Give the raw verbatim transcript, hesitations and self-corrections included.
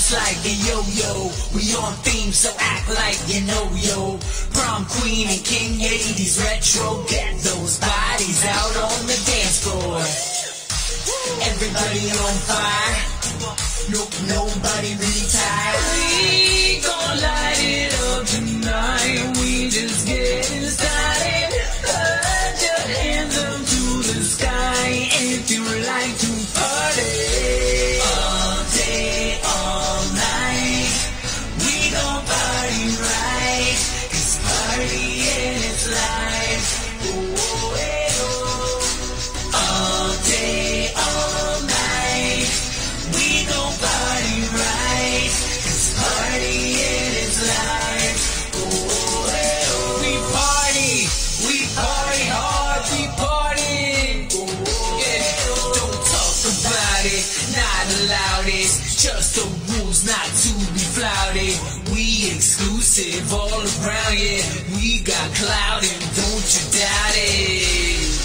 just like a yo-yo. We on theme, so act like you know, yo. Prom queen and king, eighties retro. Get those bodies out on the dance floor. Everybody on fire. Nope, nobody really tired. We gon' light it up tonight. We just getting started. Put your hands up to the sky if you like to party. All day, all night. We gon' party right. 'Cause partying is life. Oh, oh, eh, oh. All day, all night. We gon' party right. 'Cause partying is life. Oh, oh, eh, oh. We party, we party hard, we party. Oh, oh, yeah. Don't talk about it, not allowed. It's just the rules, not to be flouted. We exclusive all around, yeah. We got clout and don't you doubt it.